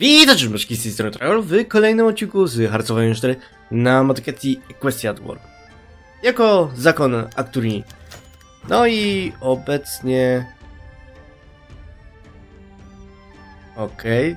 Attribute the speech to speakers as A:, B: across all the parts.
A: Witajcie wszystkich z tej strony Travel w kolejnym odcinku z Hearts of Iron 4 na Motokati Equestria Tour jako zakon Acturii. No i obecnie... Okej.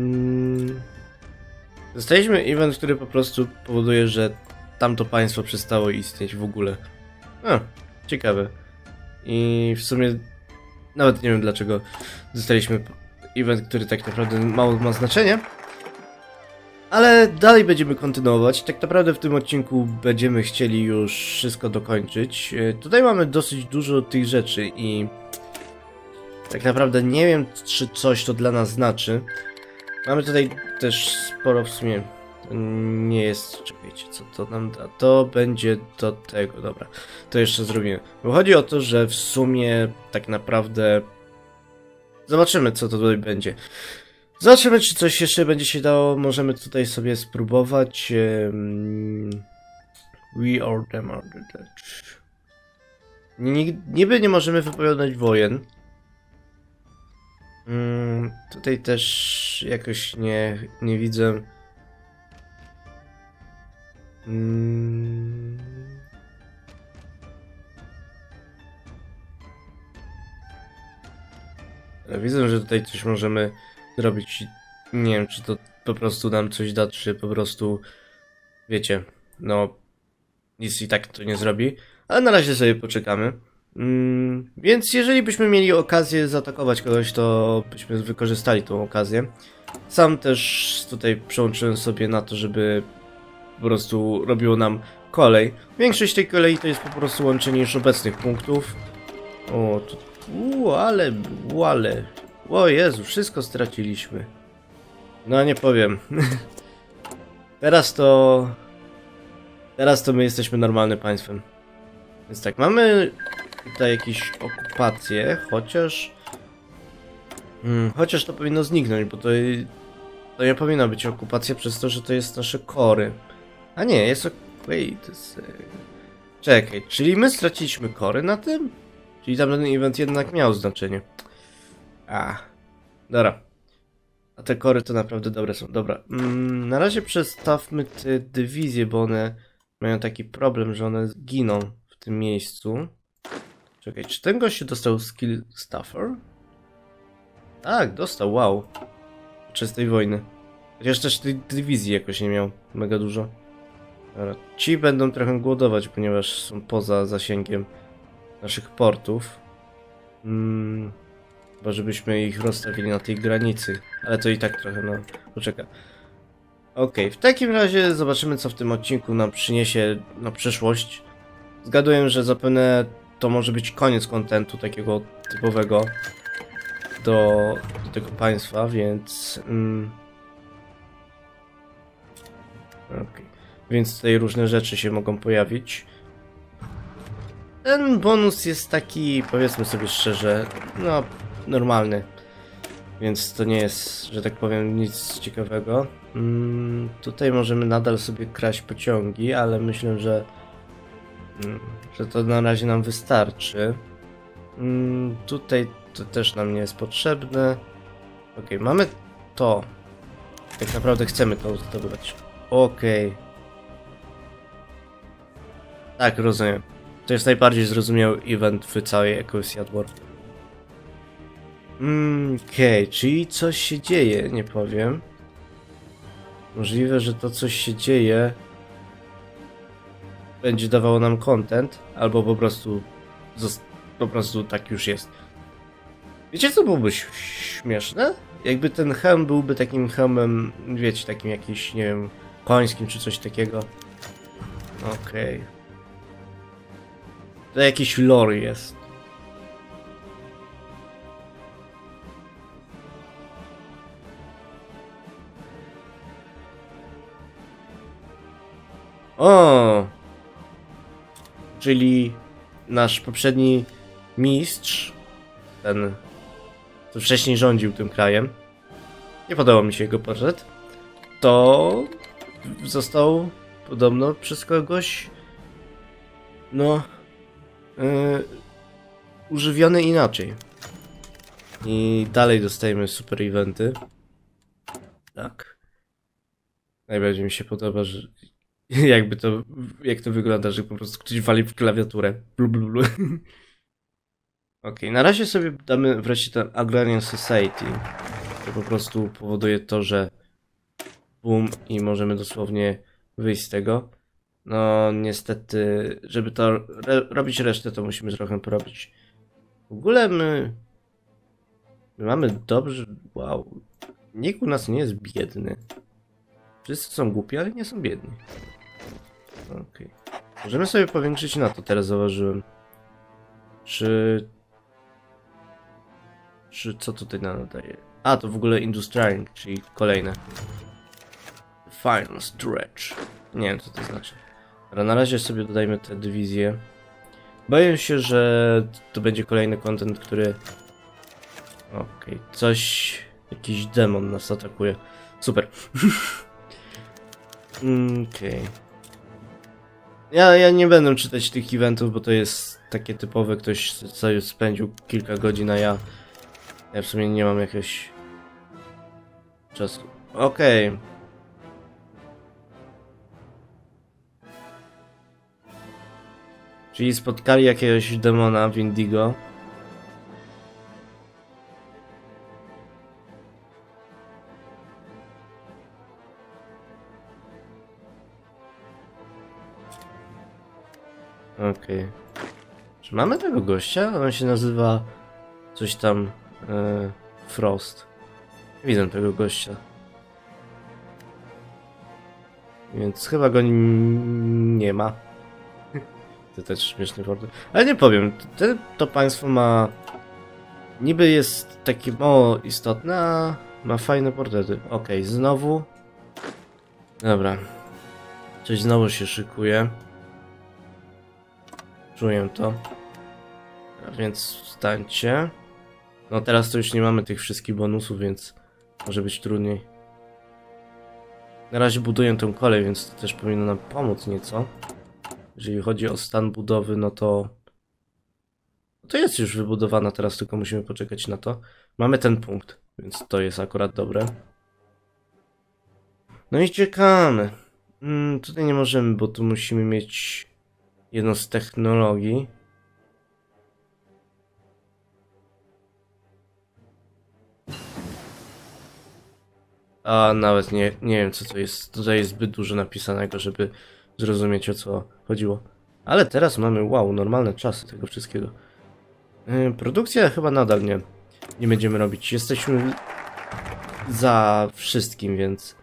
A: Dostaliśmy event, który po prostu powoduje, że tamto państwo przestało istnieć w ogóle. Ciekawe. I w sumie nawet nie wiem dlaczego dostaliśmy event, który tak naprawdę mało ma znaczenie. Ale dalej będziemy kontynuować. Tak naprawdę w tym odcinku będziemy chcieli już wszystko dokończyć. Tutaj mamy dosyć dużo tych rzeczy i tak naprawdę nie wiem, czy coś to dla nas znaczy. Mamy tutaj też sporo w sumie. To nie jest... Czekajcie, co to nam da? To będzie do tego, dobra. To jeszcze zrobimy. Bo chodzi o to, że w sumie tak naprawdę... Zobaczymy, co to tutaj będzie. Zobaczymy, czy coś jeszcze będzie się dało. Możemy tutaj sobie spróbować. We are them are the Dutch. Niby nie możemy wypowiadać wojen. Tutaj też jakoś nie widzę. Widzę, że tutaj coś możemy zrobić. Nie wiem, czy to po prostu nam coś da, czy po prostu, wiecie, no nic i tak to nie zrobi. Ale na razie sobie poczekamy. Więc jeżeli byśmy mieli okazję zaatakować kogoś, to byśmy wykorzystali tą okazję. Sam też tutaj przełączyłem sobie na to, żeby po prostu robiło nam kolej. Większość tej kolei to jest po prostu łączenie już obecnych punktów. O, to... ale... O Jezu, wszystko straciliśmy. No nie powiem. Teraz to my jesteśmy normalnym państwem. Więc tak, mamy tutaj jakieś okupacje, chociaż... chociaż to powinno zniknąć, bo to nie powinna być okupacja przez to, że to jest nasze kory. A nie, jest... Wait a second. Czekaj, czyli my straciliśmy kory na tym? Czyli tamten event jednak miał znaczenie. Dobra. A te kory to naprawdę dobre są. Dobra. Na razie przestawmy te dywizje, bo one mają taki problem, że one giną w tym miejscu. Czekaj, czy ten gość dostał skill staffer? Tak, dostał, wow. Przez tej wojny. Chociaż też tej dywizji jakoś nie miał mega dużo. Dobra. Ci będą trochę głodować, ponieważ są poza zasięgiem naszych portów. Bo żebyśmy ich rozstawili na tej granicy. Ale to i tak trochę, no, poczeka. Okej, w takim razie zobaczymy, co w tym odcinku nam przyniesie na przyszłość. Zgaduję, że zapewne to może być koniec kontentu takiego typowego do tego państwa, więc... Więc tutaj różne rzeczy się mogą pojawić. Ten bonus jest taki, powiedzmy sobie szczerze, no, normalny. Więc to nie jest, że tak powiem, nic ciekawego. Tutaj możemy nadal sobie kraść pociągi, ale myślę, że to na razie nam wystarczy. Tutaj to też nam nie jest potrzebne. Okej, mamy to. Tak naprawdę chcemy to zdobywać. Okej. Tak, rozumiem. To jest najbardziej zrozumiały event w całej Equestria Tour. Okej, czyli coś się dzieje, nie powiem. Możliwe, że to coś się dzieje będzie dawało nam content, albo po prostu tak już jest. Wiecie, co byłoby śmieszne? Jakby ten hełm byłby takim hełmem, wiecie, takim jakiś, nie wiem, końskim czy coś takiego. Okej. To jakiś lore jest. O! Czyli nasz poprzedni mistrz, ten, co wcześniej rządził tym krajem, nie podobał mi się jego portret, to został podobno przez kogoś, no, używiony inaczej. I dalej dostajemy super eventy. Tak. Najbardziej mi się podoba, że jak to wygląda, że po prostu ktoś wali w klawiaturę. Blu, blu, blu. Okej, na razie sobie damy wreszcie ten Agrarian Society. To po prostu powoduje to, że boom i możemy dosłownie wyjść z tego. No niestety, żeby to robić resztę, to musimy trochę porobić. W ogóle my mamy dobrze. Wow. Nikt u nas nie jest biedny. Wszyscy są głupi, ale nie są biedni. Okej. Możemy sobie powiększyć na to, teraz zauważyłem. Czy co tutaj nam daje? A, to w ogóle Industrialing, czyli kolejne. Final Stretch. Nie wiem, co to znaczy. Ale na razie sobie dodajmy te dywizje. Boję się, że to będzie kolejny content, który... Okej, coś... Jakiś demon nas atakuje. Super. Okej. Ja nie będę czytać tych eventów, bo to jest takie typowe. Ktoś sobie spędził kilka godzin, a ja w sumie nie mam jakiegoś czasu. Okej. Czyli spotkali jakiegoś demona w Indigo. Okej. Czy mamy tego gościa? On się nazywa coś tam Frost. Nie widzę tego gościa. Więc chyba go nie ma. To też śmieszny portret. Ale nie powiem, to państwo ma... Niby jest takie mało istotne, a ma fajne portrety. Okej, znowu... Dobra. Coś znowu się szykuje. Czuję to. Więc wstańcie. No teraz to już nie mamy tych wszystkich bonusów, więc może być trudniej. Na razie buduję tę kolej, więc to też powinno nam pomóc nieco. Jeżeli chodzi o stan budowy, no to jest już wybudowana, teraz tylko musimy poczekać na to. Mamy ten punkt, więc to jest akurat dobre. No i czekamy. Tutaj nie możemy, bo tu musimy mieć jedną z technologii. A nawet nie wiem, co to jest. Tutaj jest zbyt dużo napisanego, żeby zrozumieć, o co chodziło. Ale teraz mamy, wow, normalne czasy tego wszystkiego. Produkcja chyba nadal nie będziemy robić. Jesteśmy za wszystkim,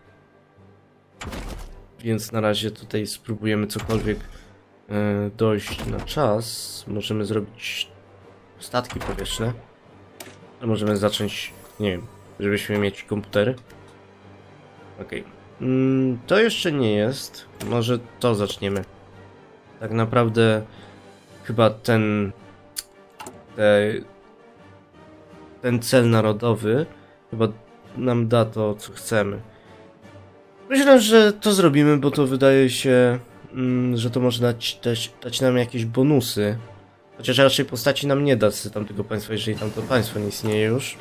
A: więc na razie tutaj spróbujemy cokolwiek dojść na czas. Możemy zrobić statki powietrzne. Ale możemy zacząć, nie wiem, żebyśmy mieć komputery. Okej. To jeszcze nie jest. Może to zaczniemy. Tak naprawdę chyba ten cel narodowy chyba nam da to, co chcemy. Myślę, że to zrobimy, bo to wydaje się, że to może dać nam jakieś bonusy. Chociaż raczej postaci nam nie da z tamtego państwa, jeżeli tamto państwo nie istnieje już.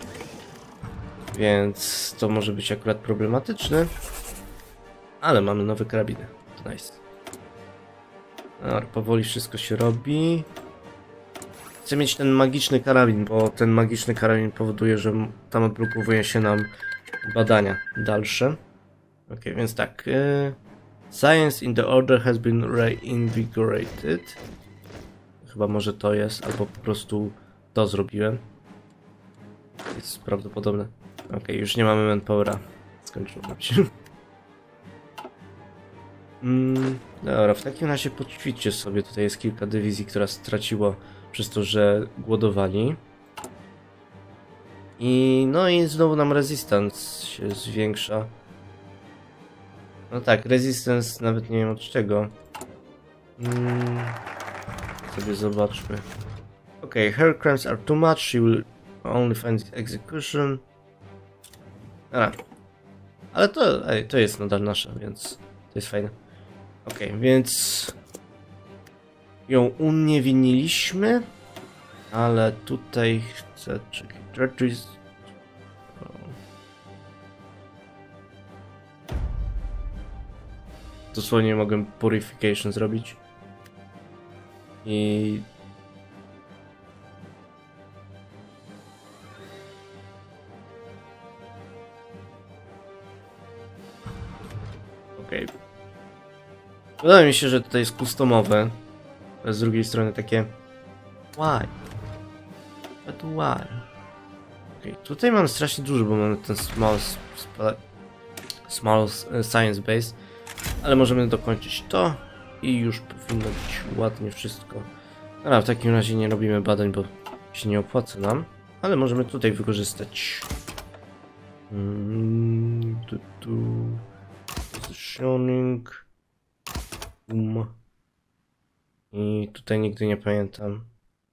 A: Więc to może być akurat problematyczne. Ale mamy nowe karabiny. Nice. Dobra, powoli wszystko się robi. Chcę mieć ten magiczny karabin, bo ten magiczny karabin powoduje, że tam odblokowuje się nam badania dalsze. Ok, więc tak. Science in the Order has been reinvigorated. Chyba może to jest, albo po prostu to zrobiłem. Jest prawdopodobne. Ok, już nie mamy manpowera. Skończyłem się. Dobra, w takim razie poćwiczcie sobie. Tutaj jest kilka dywizji, która straciła przez to, że głodowali. No i znowu nam resistance się zwiększa. No tak, resistance nawet nie wiem od czego. Sobie zobaczmy. Okay, her crimes are too much, she will only find execution. Ale to jest nadal nasza, więc to jest fajne. Okej, więc ją uniewiniliśmy, ale tutaj chcę... dosłownie mogłem purification zrobić. I... Okej. Wydaje mi się, że tutaj jest customowe. A z drugiej strony takie... Why? But why? Okej, tutaj mam strasznie dużo, bo mamy ten small science base. Ale możemy dokończyć to i już powinno być ładnie wszystko. Ale w takim razie nie robimy badań, bo się nie opłaca nam. Ale możemy tutaj wykorzystać... Positioning... I tutaj nigdy nie pamiętam.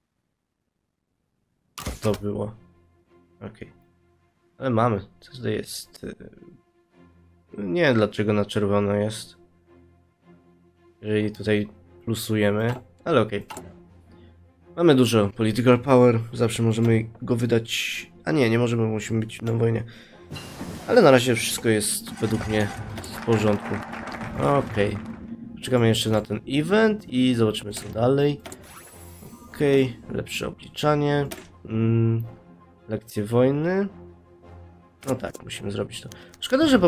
A: Co to było. Okej. Ale mamy. Co to jest? Nie wiem dlaczego na czerwono jest. Jeżeli tutaj plusujemy. Ale okej. Mamy dużo political power. Zawsze możemy go wydać. A nie możemy, musimy być na wojnie. Ale na razie wszystko jest według mnie w porządku. Okej. Czekamy jeszcze na ten event i zobaczymy co dalej. Okej, lepsze obliczanie. Lekcje wojny. No tak, musimy zrobić to. Szkoda, że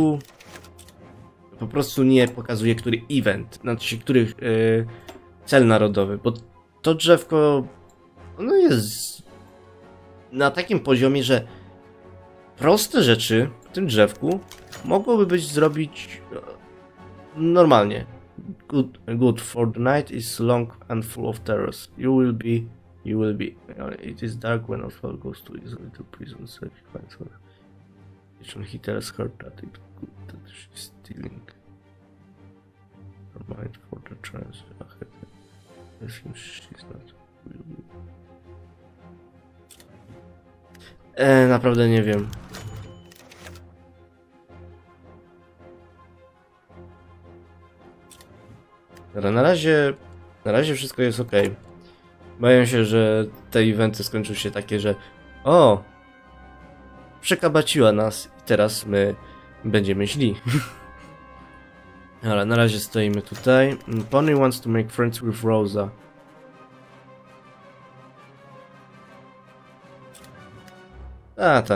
A: po prostu nie pokazuje, który event, znaczy który cel narodowy, bo to drzewko ono jest na takim poziomie, że proste rzeczy w tym drzewku mogłoby być zrobić normalnie. Good for the night is long and full of terrors. You will be. It is dark when Oswald goes to his little prison. So he finds her. He tells her that it good that she's stealing her mind for the trance. She's not. Naprawdę nie wiem. Ale na razie wszystko jest ok. Boję się, że te eventy skończą się takie, że o! Przekabaciła nas i teraz my będziemy źli. Ale na razie stoimy tutaj. Pony wants to make friends with Rosa. Ta.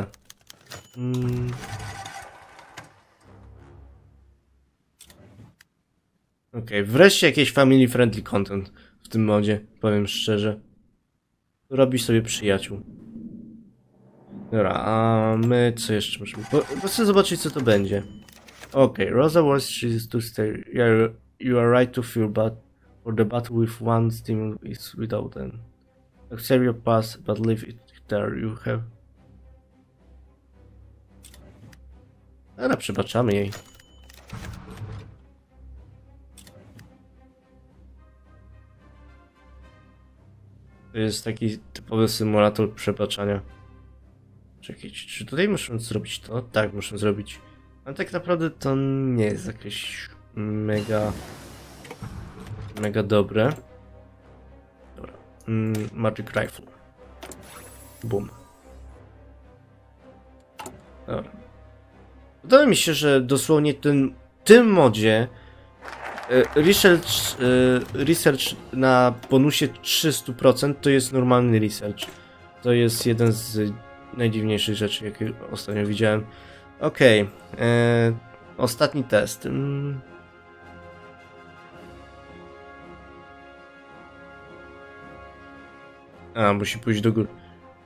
A: Okej, wreszcie jakieś family friendly content w tym modzie, powiem szczerze. Robi sobie przyjaciół. Dobra, a my co jeszcze możemy? Bo chcę zobaczyć co to będzie. Okej, Rosa wants she to stay. Yeah, you are right to feel bad for the battle with one steam is without an. Accept your past, but leave it there. You have. Dobra, przebaczamy jej. To jest taki typowy symulator przebaczania. Czekaj, czy tutaj muszę zrobić to? Tak, muszę zrobić. Ale tak naprawdę to nie jest jakieś mega dobre. Dobra. Magic Rifle. Boom. Dobra. Wydaje mi się, że dosłownie tym modzie research na bonusie 300% to jest normalny research. To jest jeden z najdziwniejszych rzeczy, jakie ostatnio widziałem. Okej. Ostatni test. Musi pójść do góry.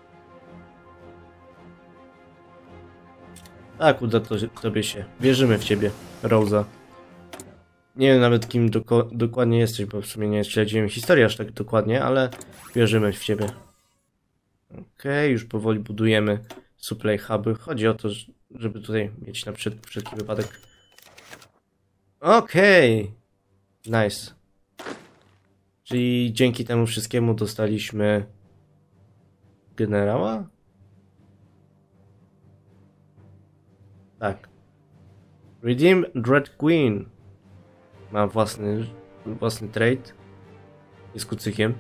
A: Tak, uda tobie się. Wierzymy w ciebie, Rosa. Nie wiem nawet kim dokładnie jesteś, bo w sumie nie śledziłem historii aż tak dokładnie, ale wierzymy w ciebie. Okej, już powoli budujemy supply huby. Chodzi o to, żeby tutaj mieć na wszelki wypadek. Okej. Nice. Czyli dzięki temu wszystkiemu dostaliśmy generała? Tak. Redeem Dread Queen. Ma własny trade. Jest kucykiem.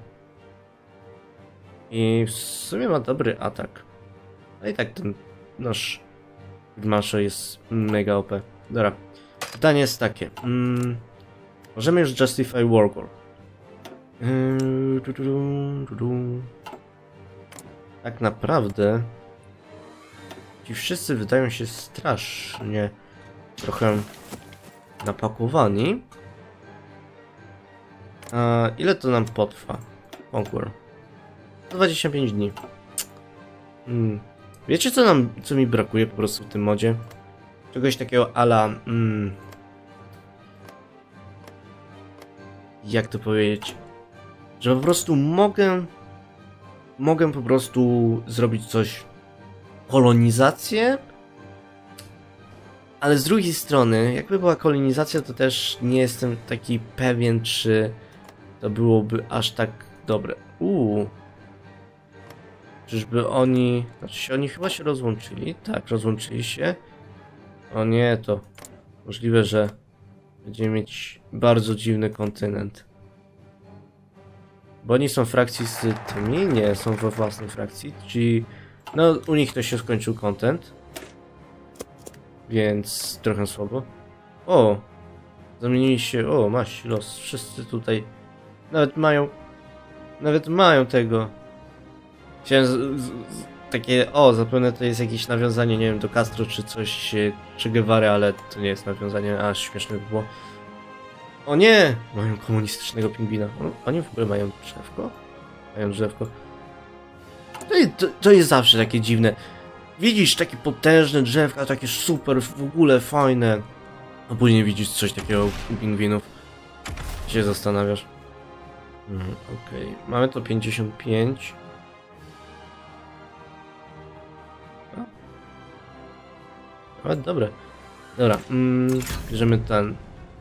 A: I w sumie ma dobry atak. A i tak ten nasz Maszo jest mega OP. Dobra. Pytanie jest takie. Możemy już Justify Wargor. Tak naprawdę ci wszyscy wydają się strasznie trochę napakowani. A ile to nam potrwa? Conquer. 25 dni. Wiecie co mi brakuje po prostu w tym modzie? Czegoś takiego ala... jak to powiedzieć? Że po prostu mogę po prostu zrobić coś... kolonizację? Ale z drugiej strony, jakby była kolonizacja, to też nie jestem taki pewien, czy to byłoby aż tak dobre. Czyżby oni... Znaczy oni chyba się rozłączyli? Tak, rozłączyli się. O nie, to możliwe, że będziemy mieć bardzo dziwny kontynent. Bo oni są w frakcji z tymi? Nie, są we własnej frakcji, czyli... No, u nich to się skończył content. Więc trochę słabo. O! Zamienili się... O, masz los. Wszyscy tutaj... Nawet mają tego. Chciałem takie... O, zapewne to jest jakieś nawiązanie, nie wiem, do Castro czy coś... Czy Guevary, ale to nie jest nawiązanie, aż śmieszne by było. O nie! Mają komunistycznego pingwina. Oni w ogóle mają drzewko? Mają drzewko. To jest zawsze takie dziwne. Widzisz takie potężne drzewka, takie super, w ogóle fajne. A później widzisz coś takiego u pingwinów. Się zastanawiasz. Okej. Mamy to 55. A, dobre. Dobra. Bierzemy ten.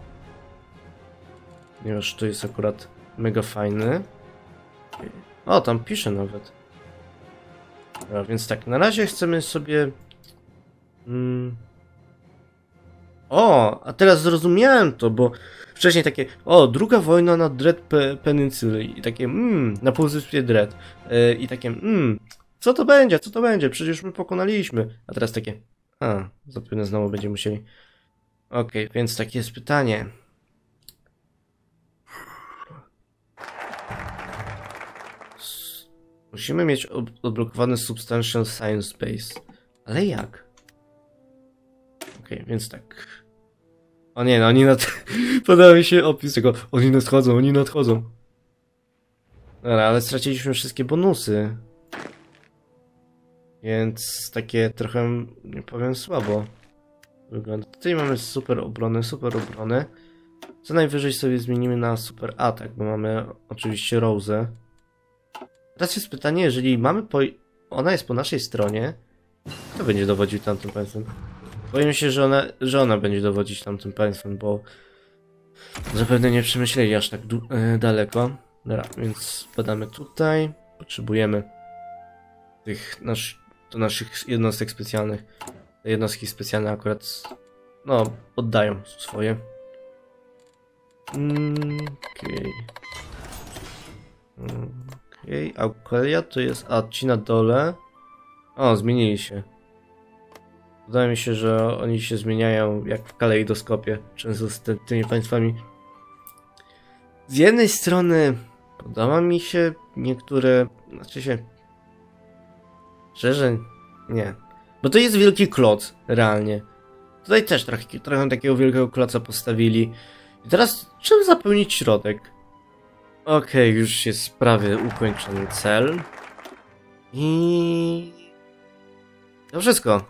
A: Ponieważ to jest akurat mega fajny. O, tam pisze nawet. Dobra, więc tak, na razie chcemy sobie... O, a teraz zrozumiałem to, bo wcześniej takie... O, druga wojna na Dread Peninsula i takie... na półwyspie Dread. I takie... co to będzie, co to będzie? Przecież my pokonaliśmy. A teraz takie... A, zapewne znowu będziemy musieli... Okej, więc takie jest pytanie. Musimy mieć odblokowany Substantial Science Base. Ale jak? Okej, więc tak. O nie, no oni Podoba mi się opis tego. Oni nadchodzą, oni nadchodzą. Dobra, ale straciliśmy wszystkie bonusy. Więc takie trochę, nie powiem, słabo wygląda. Tutaj mamy super obronę, super obronę. Co najwyżej sobie zmienimy na super atak, bo mamy oczywiście Rose. Teraz jest pytanie, jeżeli mamy ona jest po naszej stronie, kto będzie dowodził tamtym państwem? Boję się, że ona będzie dowodzić tamtym państwem, bo zapewne nie przemyśleli aż tak daleko. Dobra, więc badamy tutaj. Potrzebujemy tych naszych jednostek specjalnych. Te jednostki specjalne akurat, no, oddają swoje. Okej, Aukelia to jest... A ci na dole... O, zmienili się. Wydaje mi się, że oni się zmieniają jak w kalejdoskopie. Często z tymi państwami. Z jednej strony podoba mi się niektóre... Znaczy się... Szczerze? Nie. Bo to jest wielki kloc, realnie. Tutaj też trochę takiego wielkiego kloca postawili. I teraz trzeba zapełnić środek. Okej, już jest prawie ukończony cel. I... to wszystko.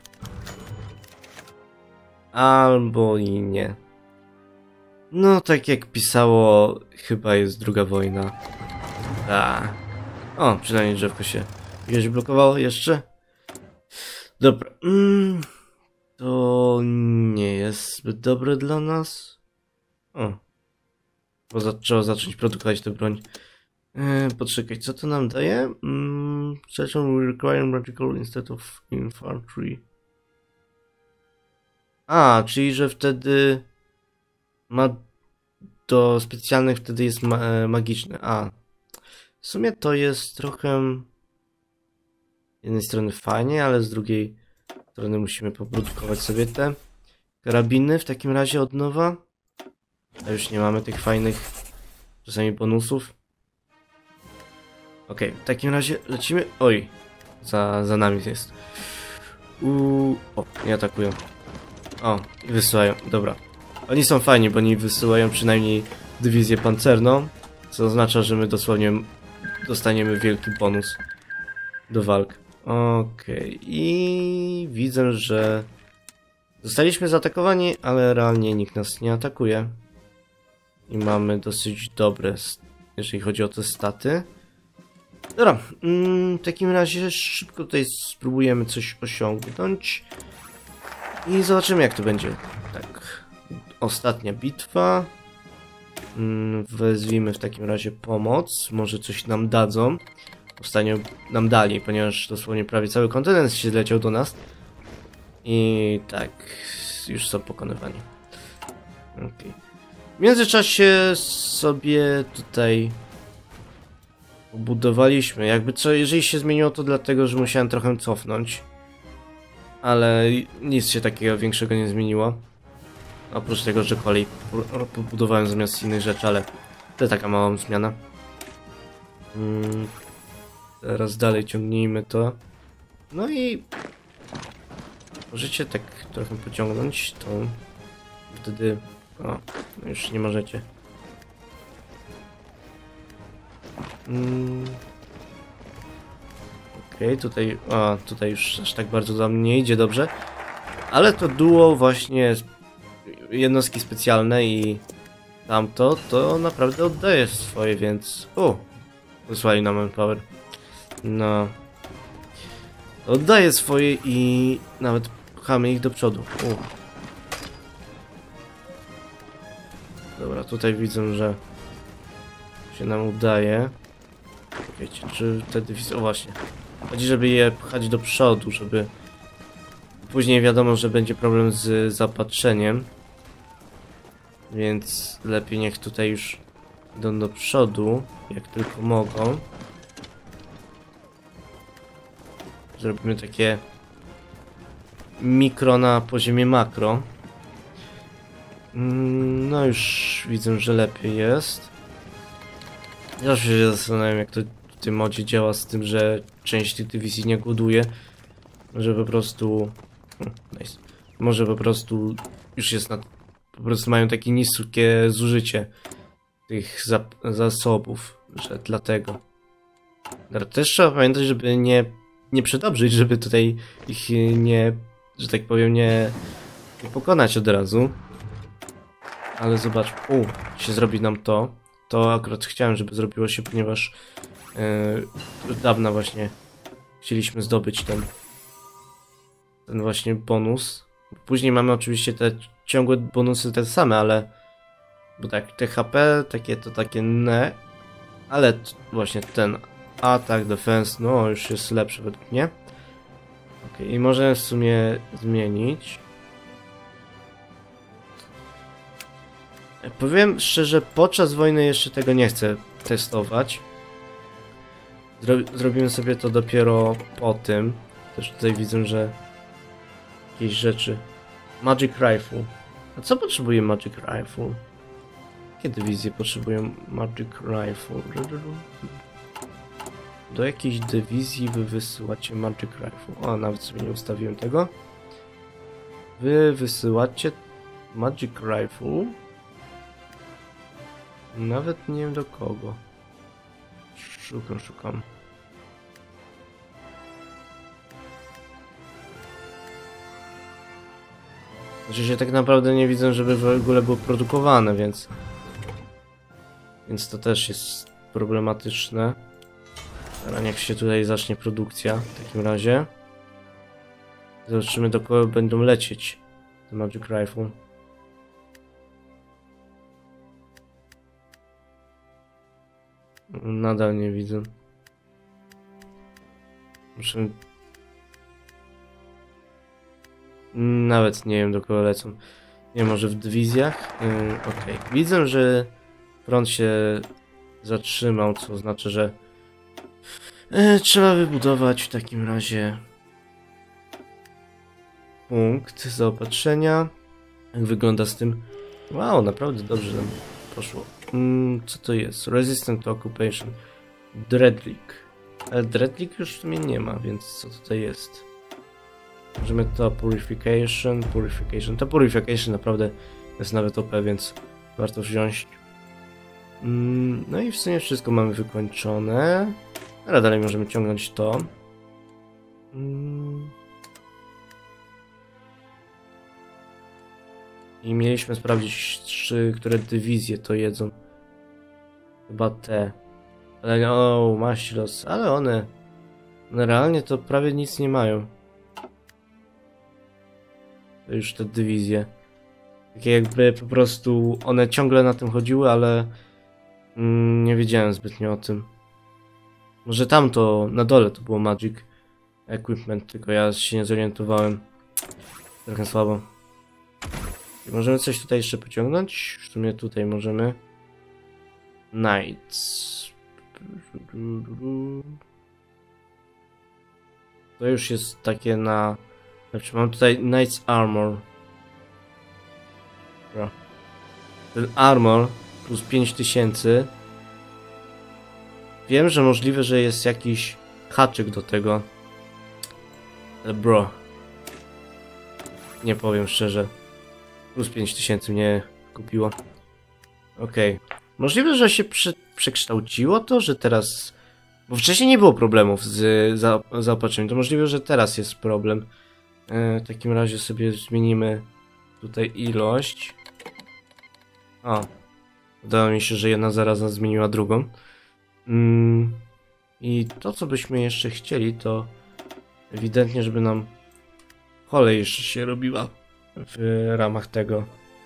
A: Albo i nie. No, tak jak pisało, chyba jest druga wojna. Tak. O, przynajmniej drzewko się gdzieś blokowało jeszcze. Dobra. To nie jest zbyt dobre dla nas. O. Bo trzeba zacząć produkować tę broń. Poczekaj, co to nam daje? Session will require magical instead of infantry. A, czyli że wtedy ma do specjalnych wtedy jest magiczny. A, w sumie to jest trochę z jednej strony fajnie, ale z drugiej strony musimy poprodukować sobie te. karabiny w takim razie od nowa. A już nie mamy tych fajnych czasami bonusów. Okej, w takim razie lecimy. Oj, za nami jest. O, nie atakują. O, i wysyłają, dobra. Oni są fajni, bo oni wysyłają przynajmniej dywizję pancerną, co oznacza, że my dosłownie dostaniemy wielki bonus do walk. Okej, i widzę, że zostaliśmy zaatakowani, ale realnie nikt nas nie atakuje. I mamy dosyć dobre, jeżeli chodzi o te staty. Dobra, w takim razie szybko tutaj spróbujemy coś osiągnąć. I zobaczymy, jak to będzie. Tak, ostatnia bitwa. Wezwijmy w takim razie pomoc. Może coś nam dadzą. Ostatnio nam dali, ponieważ dosłownie prawie cały kontynent się zleciał do nas. I tak, już są pokonywani. Okay. W międzyczasie sobie tutaj budowaliśmy. Jakby co, jeżeli się zmieniło, to dlatego, że musiałem trochę cofnąć. Ale nic się takiego większego nie zmieniło. Oprócz tego, że kolej pobudowałem zamiast innych rzeczy, ale to taka mała zmiana. Teraz dalej ciągnijmy to. No i możecie tak trochę pociągnąć to. Wtedy... O, no już nie możecie. Okej, tutaj... O, tutaj już aż tak bardzo dla mnie nie idzie dobrze. Ale to duo właśnie jednostki specjalne i tamto, to naprawdę oddaje swoje, więc... wysłali nam Manpower. No... Oddaje swoje i nawet pchamy ich do przodu. Dobra, tutaj widzę, że się nam udaje. Wiecie, czy te dywizje... O właśnie. Chodzi, żeby je pchać do przodu, żeby... Później wiadomo, że będzie problem z zaopatrzeniem. Więc lepiej niech tutaj już idą do przodu, jak tylko mogą. Zrobimy takie mikro na poziomie makro. No już widzę, że lepiej jest. Zawsze się zastanawiam, jak to w tym modzie działa z tym, że część tych dywizji nie głoduje. Może po prostu... Nice. Może po prostu już jest na... Po prostu mają takie niskie zużycie tych zasobów, że dlatego. Ale też trzeba pamiętać, żeby nie przedobrzyć, żeby tutaj ich nie, że tak powiem, nie pokonać od razu. Ale zobacz, się zrobi nam to. To akurat chciałem, żeby zrobiło się, ponieważ od dawna właśnie chcieliśmy zdobyć ten właśnie bonus. Później mamy oczywiście te ciągłe bonusy te same, ale... Bo tak, THP, takie ne. Ale właśnie ten atak, defense, no już jest lepszy według mnie. Ok, i możemy w sumie zmienić. Powiem szczerze, podczas wojny jeszcze tego nie chcę testować. Zrobimy sobie to dopiero po tym. Też tutaj widzę, że jakieś rzeczy. Magic Rifle. A co potrzebuje Magic Rifle? Jakie dywizje potrzebują Magic Rifle? Do jakiejś dywizji wy wysyłacie Magic Rifle. O, nawet sobie nie ustawiłem tego. Wy wysyłacie Magic Rifle. Nawet nie wiem do kogo. Szukam. Znaczy się tak naprawdę nie widzę, żeby w ogóle było produkowane, więc to też jest problematyczne. Teraz niech się tutaj zacznie produkcja w takim razie. Zobaczymy, do kogo będą lecieć te Magic Rifle. Nadal nie widzę. Muszę... Nawet nie wiem, do kogo lecą. Nie, może w dywizjach? Okej. Widzę, że front się zatrzymał, co oznacza, że trzeba wybudować w takim razie punkt zaopatrzenia. Jak wygląda z tym? Wow, naprawdę dobrze nam poszło. Co to jest? Resistant to Occupation. Dreadleak. Ale Dreadleak już w sumie nie ma, więc co tutaj jest? Możemy to Purification. To Purification naprawdę jest nawet OP, więc warto wziąć. No i w sumie wszystko mamy wykończone. Ale dalej możemy ciągnąć to. I mieliśmy sprawdzić, które dywizje to jedzą. Chyba te. Ale o, Maślos, ale one realnie to prawie nic nie mają. To już te dywizje. Takie jakby po prostu one ciągle na tym chodziły, ale nie wiedziałem zbytnio o tym. Może tamto na dole to było Magic Equipment, tylko ja się nie zorientowałem. Trochę słabo. I możemy coś tutaj jeszcze pociągnąć? W sumie tutaj możemy. Knights. To już jest takie na... Znaczy mam tutaj Knights Armor. Dobra. Ten Armor plus 5000. Wiem, że możliwe, że jest jakiś haczyk do tego. Ale bro. Nie powiem szczerze. Plus 5000 mnie kupiło. Okej. Możliwe, że się przekształciło to, że teraz... Bo wcześniej nie było problemów z zaopatrzeniem. To możliwe, że teraz jest problem. W takim razie sobie zmienimy tutaj ilość. O. Wydało mi się, że jedna zaraza zmieniła drugą. I to, co byśmy jeszcze chcieli, to ewidentnie, żeby nam kolej jeszcze się robiła w ramach tego.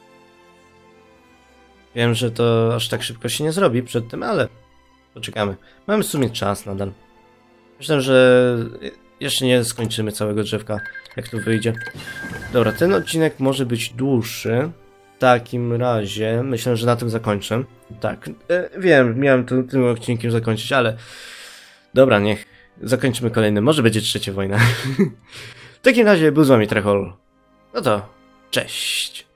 A: Wiem, że to aż tak szybko się nie zrobi przed tym, ale poczekamy. Mamy w sumie czas nadal. Myślę, że jeszcze nie skończymy całego drzewka, jak to wyjdzie. Dobra, ten odcinek może być dłuższy. W takim razie myślę, że na tym zakończę. Tak, wiem, miałem tym odcinkiem zakończyć, ale dobra, niech zakończymy kolejny. Może będzie trzecia wojna. W takim razie był z wami Trechol. No to cześć.